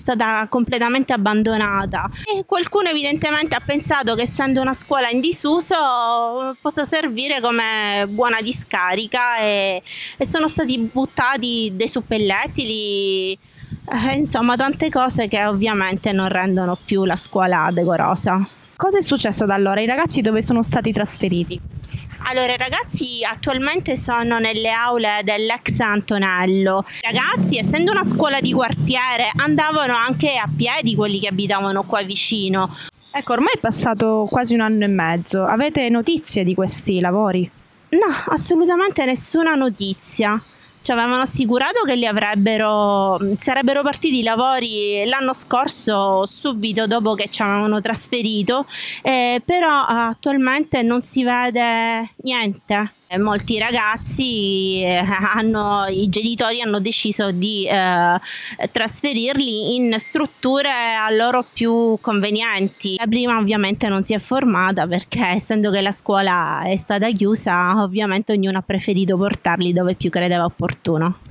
stata completamente abbandonata e qualcuno evidentemente ha pensato che essendo una scuola in disuso possa servire come buona discarica e sono stati buttati dei suppellettili, insomma tante cose che ovviamente non rendono più la scuola decorosa. Cosa è successo da allora? I ragazzi dove sono stati trasferiti? Allora, i ragazzi attualmente sono nelle aule dell'ex Antonello. I ragazzi, essendo una scuola di quartiere, andavano anche a piedi quelli che abitavano qua vicino. Ecco, ormai è passato quasi 1 anno e mezzo. Avete notizie di questi lavori? No, assolutamente nessuna notizia. Ci avevano assicurato che sarebbero partiti i lavori l'anno scorso, subito dopo che ci avevano trasferito, però attualmente non si vede niente. Molti ragazzi, i genitori hanno deciso di trasferirli in strutture a loro più convenienti. La prima ovviamente non si è formata perché essendo che la scuola è stata chiusa, ovviamente ognuno ha preferito portarli dove più credeva opportuno.